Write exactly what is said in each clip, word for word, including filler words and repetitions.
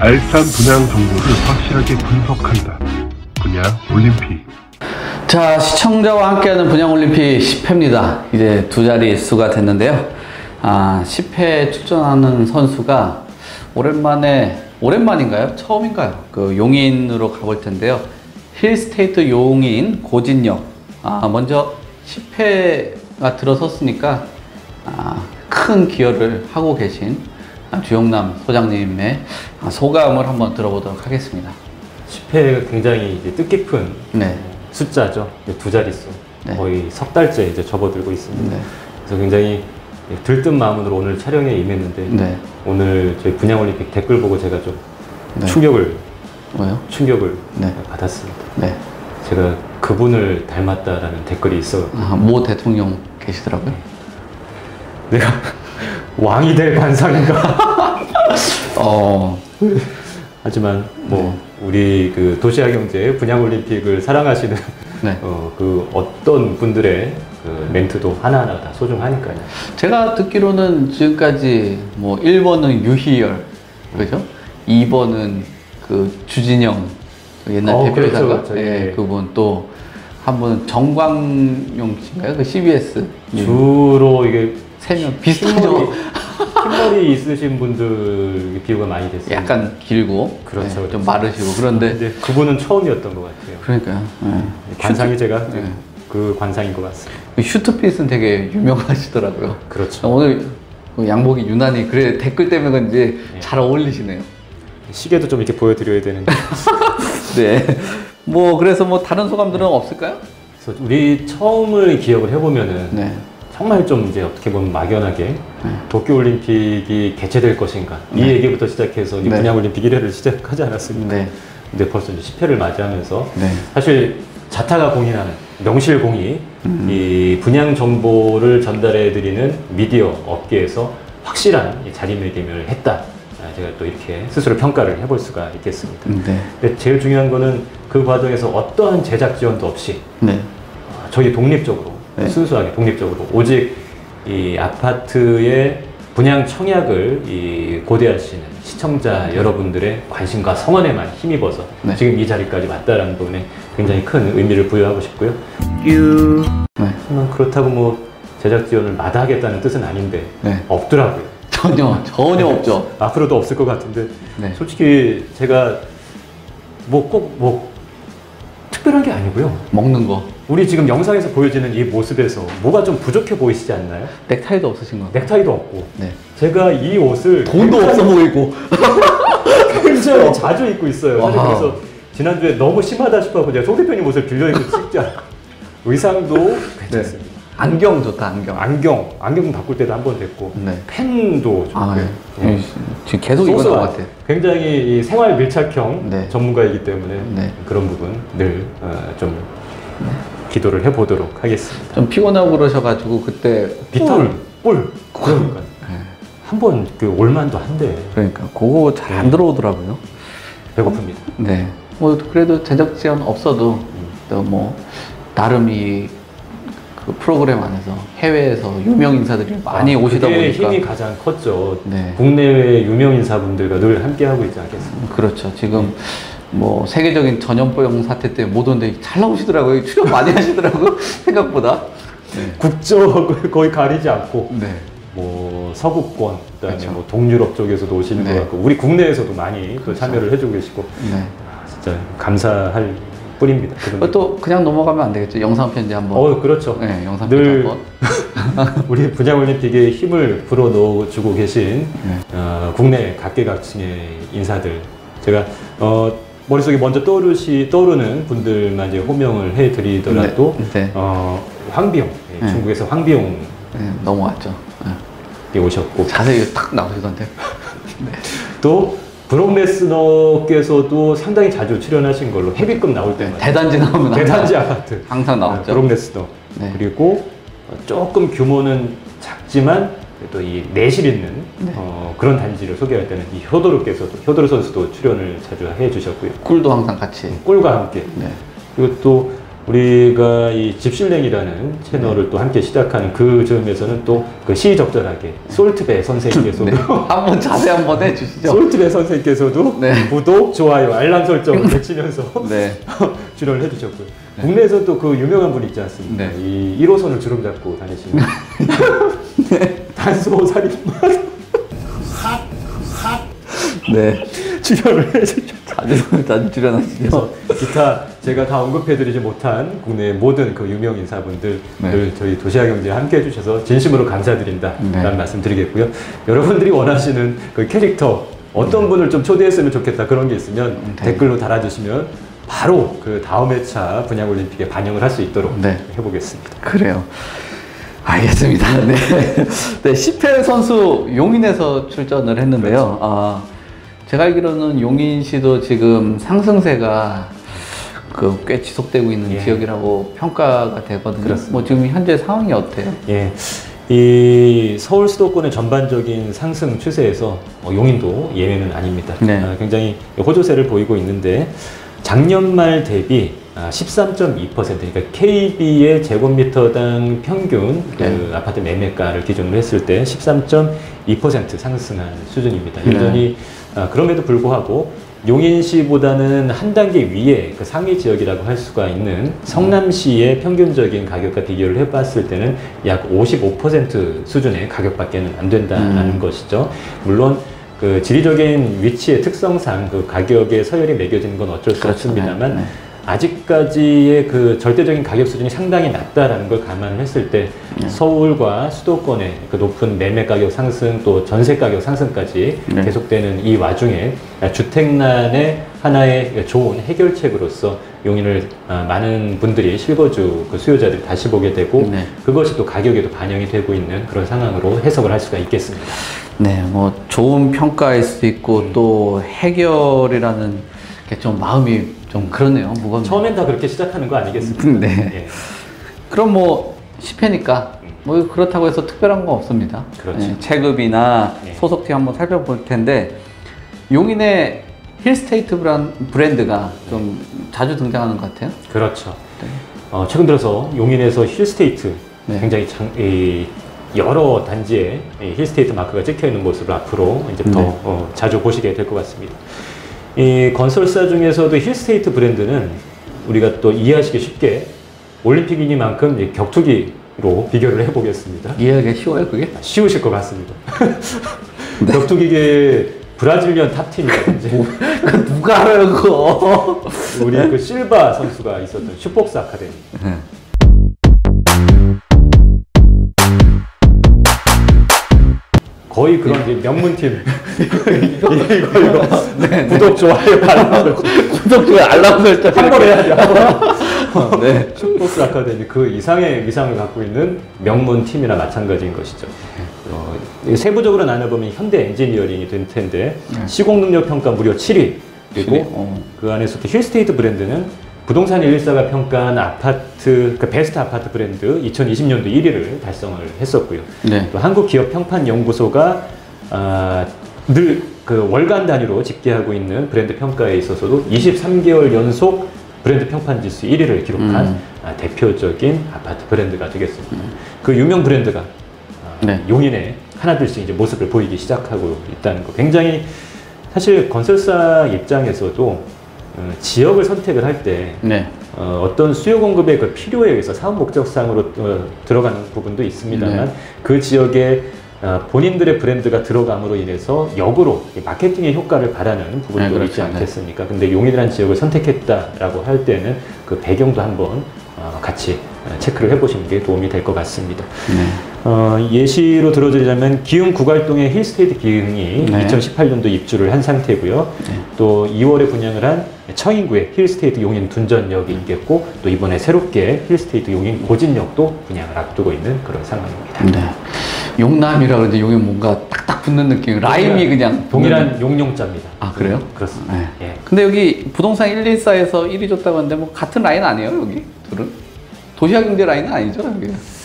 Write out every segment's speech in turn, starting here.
알찬 분양 정보를 확실하게 분석한다. 분양 올림픽. 자, 시청자와 함께하는 분양 올림픽 십 회입니다. 이제 두 자리 수가 됐는데요. 아, 십 회 출전하는 선수가 오랜만에, 오랜만인가요? 처음인가요? 그 용인으로 가볼 텐데요. 힐스테이트 용인 고진역. 아, 먼저 십 회가 들어섰으니까 아, 큰 기여를 하고 계신 주영남 소장님의 소감을 한번 들어보도록 하겠습니다. 십 회가 굉장히 이제 뜻깊은 네. 숫자죠. 두 자릿수. 네. 거의 석 달째 이제 접어들고 있습니다. 네. 그래서 굉장히 들뜬 마음으로 오늘 촬영에 임했는데 네. 오늘 저희 분양올림픽 댓글 보고 제가 좀 네. 충격을 뭐요? 충격을 네. 받았습니다. 네. 제가 그분을 닮았다라는 댓글이 있어. 아, 모 대통령 계시더라고요. 내가 왕이 될 관상인가? 어. 하지만 뭐 네. 우리 그 도시화경제 분양올림픽을 사랑하시는 네. 어, 그 어떤 분들의 그 멘트도 하나하나 다 소중하니까요. 제가 듣기로는 지금까지 뭐 일 번은 유희열, 그죠? 이 번은 그 주진영, 그 옛날 어, 대표이사가 그렇죠, 그렇죠. 예, 예. 그분 또 한 분은 정광용 씨인가요? 그 씨비에스 주로 이게 세 명 비슷하죠. 흰머리 있으신 분들 비유가 많이 됐어요. 약간 길고, 그렇죠, 네, 그렇죠. 좀 마르시고 그런데 근데 그분은 처음이었던 것 같아요. 그러니까요. 네. 관상이 제가 네. 그 관상인 것 같습니다. 슈트핏은 되게 유명하시더라고요. 그렇죠. 오늘 양복이 유난히 그래 댓글 때문에 그런지 네. 잘 어울리시네요. 시계도 좀 이렇게 보여드려야 되는데. 네. 뭐 그래서 뭐 다른 소감들은 없을까요? 그래서 우리 처음을 기억을 해보면은. 네. 정말 좀 이제 어떻게 보면 막연하게 네. 도쿄올림픽이 개최될 것인가 네. 이 얘기부터 시작해서 네. 분양올림픽 일 회를 시작하지 않았습니까? 네. 근데 벌써 이제 십 회를 맞이하면서 네. 사실 자타가 공인하는 명실공히 음. 이 분양 정보를 전달해 드리는 미디어 업계에서 확실한 자리매김을 했다. 제가 또 이렇게 스스로 평가를 해볼 수가 있겠습니다. 네. 근데 제일 중요한 거는 그 과정에서 어떠한 제작 지원도 없이 네. 저희 독립적으로 네. 순수하게 독립적으로 오직 이 아파트의 분양 청약을 이 고대하시는 시청자 네. 여러분들의 관심과 성원에만 힘입어서 네. 지금 이 자리까지 왔다라는 부분에 굉장히 큰 의미를 부여하고 싶고요. 뀨. 네. 그렇다고 뭐 제작 지원을 마다하겠다는 뜻은 아닌데 네. 없더라고요. 전혀 전혀 없죠. 앞으로도 없을 것 같은데 네. 솔직히 제가 뭐 꼭 뭐 특별한 게 아니고요. 먹는 거. 우리 지금 영상에서 보여지는 이 모습에서 뭐가 좀 부족해 보이시지 않나요? 넥타이도 없으신 거. 넥타이도 없고. 네. 제가 이 옷을 돈도 없어 보이고 굉장히 어. 자주 입고 있어요. 사실 그래서 지난주에 너무 심하다 싶어서 제가 송 대표님 옷을 빌려 입고 찍자. 의상도 괜찮습니다. 네. 안경 좋다. 안경. 안경. 안경 바꿀 때도 한 번 됐고. 네. 펜도 좋고. 아, 네. 네. 지금 계속 입은 것 같아요. 굉장히 이 생활 밀착형 네. 전문가이기 때문에 네. 그런 부분 늘 좀 어, 기도를 해보도록 하겠습니다. 좀 피곤하고 그러셔가지고 그때 비타민 뿔. 그러니까 네. 한번 그 올만도 한데. 그러니까 그거 잘 안 들어오더라고요. 배고픕니다. 네. 뭐 그래도 제작 지원 없어도 음. 또 뭐 나름 이 그 프로그램 안에서 해외에서 유명 인사들이 많이 아, 오시다 보니까 힘이 가장 컸죠. 네. 국내외 유명 인사분들과 늘 함께 하고 있지 않겠습니까? 그렇죠. 지금 네. 뭐 세계적인 전염병 사태 때문에 못 오는데 잘 나오시더라고요. 출연 많이 하시더라고요. 생각보다. 네. 국적을 거의 가리지 않고 네. 뭐 서구권, 그다음에 그렇죠. 뭐 동유럽 쪽에서도 오시는 네. 것 같고 우리 국내에서도 많이 그렇죠. 또 참여를 해주고 계시고 네. 아, 진짜 감사할 뿐입니다. 또 그냥 넘어가면 안 되겠죠. 영상 편지 한번. 어, 그렇죠. 네, 영상 편지 늘 한번. 우리 분양올림픽에 힘을 불어넣어주고 계신 네. 어, 국내 각계각층의 인사들 제가 어, 머릿속에 먼저 떠오르시, 떠오르는 분들만 이제 호명을 해드리더라도 네. 네. 어, 황비용 네. 중국에서 황비용 네, 넘어왔죠. 네. 오셨고 자세히 탁 나오시던데. 네. 또 브록 레스너께서도 상당히 자주 출연하신 걸로 헤비급 나올 때마다 대단지 나오면 대단지 아파트 항상 나왔죠. 브록 레스너 네. 그리고 조금 규모는 작지만 또 이 내실 있는 네. 어, 그런 단지를 소개할 때는 이 효도르께서도 효도르 선수도 출연을 자주 해주셨고요. 꿀도 항상 같이 꿀과 함께 네. 그리고 또 우리가 이 집신랭이라는 채널을 또 함께 시작하는 그 점에서는 또 그 시의적절하게 솔트배 선생님께서도 네. 한번 자세 한번 해주시죠. 솔트배 선생님께서도 네. 구독, 좋아요, 알람 설정을 외치면서 네. 출연을 해주셨고요. 네. 국내에서 또 그 유명한 분 있지 않습니까? 네. 이 일 호선을 주름 잡고 다니시는 네. 단수호 살인마 네. 출연을 해주셨죠. 자주, 자주 출연하시죠. 기타 제가 다 언급해드리지 못한 국내 모든 그 유명 인사분들 네. 저희 도시락경제에 함께 해주셔서 진심으로 감사드린다라는 네. 말씀 드리겠고요. 여러분들이 원하시는 그 캐릭터 어떤 분을 좀 초대했으면 좋겠다 그런 게 있으면 네. 댓글로 달아주시면 바로 그 다음 회차 분양올림픽에 반영을 할 수 있도록 네. 해보겠습니다. 그래요. 알겠습니다. 네. 네, 십 회 선수 용인에서 출전을 했는데요. 그렇죠. 아, 제가 알기로는 용인시도 지금 상승세가 그 꽤 지속되고 있는 예. 지역이라고 평가가 되거든요. 그렇습니다. 뭐 지금 현재 상황이 어때요? 예. 이 서울 수도권의 전반적인 상승 추세에서 어, 용인도 예외는 아닙니다. 네. 아, 굉장히 호조세를 보이고 있는데 작년 말 대비 아, 십삼 점 이 퍼센트, 그러니까 케이비의 제곱미터당 평균 그 네. 아파트 매매가를 기준으로 했을 때 십삼 점 이 퍼센트 상승한 수준입니다. 네. 여전히 아, 그럼에도 불구하고 용인시보다는 한 단계 위에 그 상위 지역이라고 할 수가 있는 성남시의 평균적인 가격과 비교를 해봤을 때는 약 오십오 퍼센트 수준의 가격밖에는 안 된다는 음. 것이죠. 물론 그 지리적인 위치의 특성상 그 가격에 서열이 매겨지는 건 어쩔 수 그렇죠. 없습니다만 네. 아직까지의 그 절대적인 가격 수준이 상당히 낮다라는 걸 감안을 했을 때 네. 서울과 수도권의 그 높은 매매 가격 상승 또 전세 가격 상승까지 네. 계속되는 이 와중에 주택난의 하나의 좋은 해결책으로서 용인을 많은 분들이 실거주 그 수요자들이 다시 보게 되고 네. 그것이 또 가격에도 반영이 되고 있는 그런 상황으로 해석을 할 수가 있겠습니다. 네, 뭐 좋은 평가일 수도 있고 음. 또 해결이라는 게 좀 마음이 좀 그러네요. 무겁네요. 처음엔 다 그렇게 시작하는 거 아니겠습니까? 네. 예. 그럼 뭐 십 회니까 뭐 그렇다고 해서 특별한 건 없습니다. 그렇죠. 네, 체급이나 네. 소속팀 한번 살펴볼 텐데 용인의 힐스테이트 브란, 브랜드가 좀 자주 등장하는 것 같아요. 그렇죠. 네. 어, 최근 들어서 용인에서 힐스테이트 네. 굉장히 장, 이, 여러 단지에 이 힐스테이트 마크가 찍혀 있는 모습을 앞으로 이제 더 네. 어, 자주 보시게 될 것 같습니다. 이 건설사 중에서도 힐스테이트 브랜드는 우리가 또 이해하시기 쉽게 올림픽이니만큼 이 격투기로 비교를 해보겠습니다. 이해하기 쉬워요, 그게? 쉬우실 것 같습니다. 네. 격투기계 브라질리언 탑팀이라든지 뭐, 그 누가 알아요, 그거? 우리 그 실바 선수가 있었던 슈폭스 아카데미. 네. 거의 그런 이제 명문팀. 이거, 이거, 이거. 네, 구독, 좋아요, 알람 구독, 좋아요, 알람 설정. 한 번 해야 돼, 한 번. 네. 슈퍼스 아카데미 그 이상의 위상을 갖고 있는 명문팀이나 마찬가지인 것이죠. 어, 세부적으로 나눠보면 현대 엔지니어링이 될 텐데, 네. 시공능력 평가 무려 칠 위. 그리고 칠 위? 어. 그 안에서 또 힐스테이트 브랜드는 부동산 일일사가 평가한 아파트, 그 베스트 아파트 브랜드 이천이십 년도 일 위를 달성을 했었고요. 네. 또 한국기업평판연구소가 아, 늘 그 월간 단위로 집계하고 있는 브랜드 평가에 있어서도 이십삼 개월 연속 브랜드 평판 지수 일 위를 기록한 음. 아, 대표적인 아파트 브랜드가 되겠습니다. 음. 그 유명 브랜드가 아, 네. 용인에 하나둘씩 이제 모습을 보이기 시작하고 있다는 거. 굉장히 사실 건설사 입장에서도 어, 지역을 선택을 할 때 네. 어, 어떤 수요 공급의 그 필요에 의해서 사업 목적상으로 어, 들어가는 부분도 있습니다만 네. 그 지역에 어, 본인들의 브랜드가 들어감으로 인해서 역으로 이 마케팅의 효과를 바라는 부분도 네, 그렇죠. 있지 않겠습니까? 근데 용인이라는 지역을 선택했다라고 할 때는 그 배경도 한번 어, 같이 체크를 해보시는 게 도움이 될 것 같습니다. 네. 어, 예시로 들어드리자면 기흥 구갈동의 힐스테이트 기흥이 네. 이천십팔 년도 입주를 한 상태고요. 네. 또 이월에 분양을 한 청인구의 힐스테이트 용인 둔전역이 있겠고 또 이번에 새롭게 힐스테이트 용인 고진역도 분양을 앞두고 있는 그런 상황입니다. 네. 용남이라 그러는데 용이 뭔가 딱딱 붙는 느낌. 라임이 그냥 동일한 용용자입니다. 아, 그래요? 그렇습니다. 네. 예. 근데 여기 부동산 일일사에서 일 위 줬다고 하는데 뭐 같은 라인 아니에요, 여기? 둘은? 도시화경제 라인은 아니죠, 여기?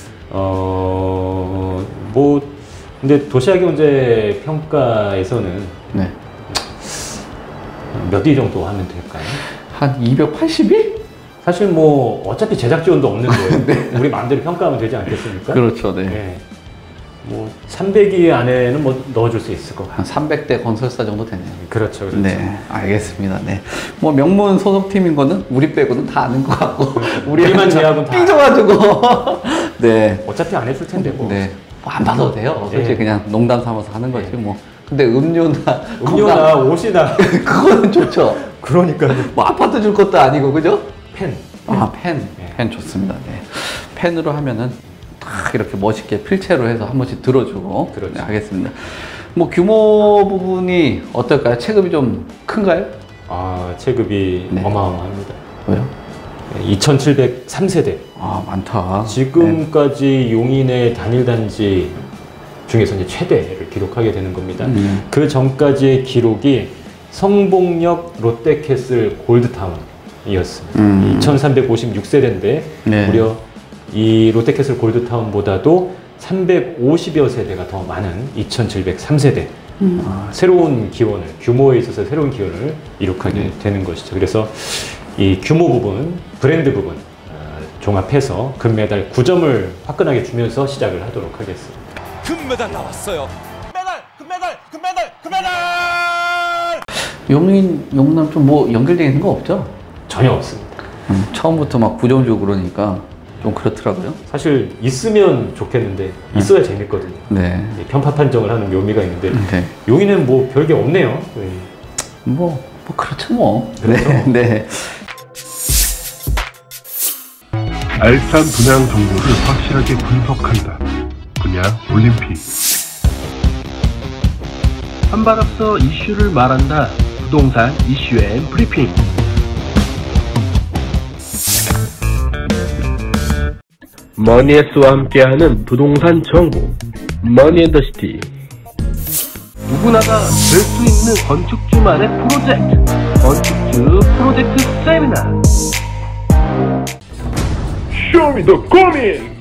어, 뭐 근데 도시화경제 평가에서는 네. 몇 위 정도 하면 될까요? 한 이백팔십 위? 사실 뭐 어차피 제작 지원도 없는데 네. 우리 마음대로 평가하면 되지 않겠습니까? 그렇죠. 네. 네. 뭐 삼백 위 안에는 뭐 넣어줄 수 있을 것 같아요. 한 삼백 대 건설사 정도 되네요. 그렇죠, 그렇죠. 네, 알겠습니다. 네, 뭐 명문 소속팀인 거는 우리 빼고는 다 아는 것 같고 그렇죠. 우리만 제약은 다 삐져가지고 네, 어차피 안 해줄 텐데 뭐. 네, 뭐 안 받아도 돼요. 솔직히 네. 그냥 농담 삼아서 하는 거지 뭐. 근데 음료나 음료나 옷이나 그거는 좋죠. 그러니까요. 뭐 아파트 줄 것도 아니고 그죠? 펜. 아, 펜. 네. 펜 좋습니다. 네. 펜으로 하면은 딱 이렇게 멋있게 필체로 해서 한 번씩 들어주고 그렇죠. 네, 하겠습니다. 뭐 규모 부분이 어떨까요? 체급이 좀 큰가요? 아, 체급이 네. 어마어마합니다. 왜요? 이천칠백삼 세대. 아, 많다. 지금까지 네. 용인의 단일 단지 중에서 이제 최대를 기록하게 되는 겁니다. 음. 그 전까지의 기록이 성봉역 롯데캐슬 골드타운이었습니다. 음. 이천삼백오십육 세대인데 네. 무려 이 롯데캐슬 골드타운보다도 삼백오십여 세대가 더 많은 이천칠백삼 세대. 음. 어, 새로운 기원을, 규모에 있어서 새로운 기원을 이룩하게 네. 되는 것이죠. 그래서 이 규모 부분, 브랜드 부분 어, 종합해서 금메달 구 점을 화끈하게 주면서 시작을 하도록 하겠습니다. 금메달 나왔어요. 금메달, 금메달, 금메달, 금메달! 용인, 용남 좀 뭐 연결되어 있는 거 없죠? 전혀 없습니다. 음, 처음부터 막 구 점 주고 그러니까 좀 그렇더라고요. 사실 있으면 좋겠는데 있어야 네. 재밌거든요. 네. 편파 판정을 하는 묘미가 있는데 네. 용인은 뭐 별게 없네요. 네. 뭐, 뭐 그렇죠 뭐. 그렇죠. 네. 네. 알찬 분양 정보를 확실하게 분석한다. 분야 올림픽. 한 발 앞서 이슈를 말한다. 부동산 이슈 앤 브리핑. 머니에스와 함께하는 부동산 정보. 머니앤더시티. 누구나가 될 수 있는 건축주만의 프로젝트. 건축주 프로젝트 세미나. 쇼미 더 고민.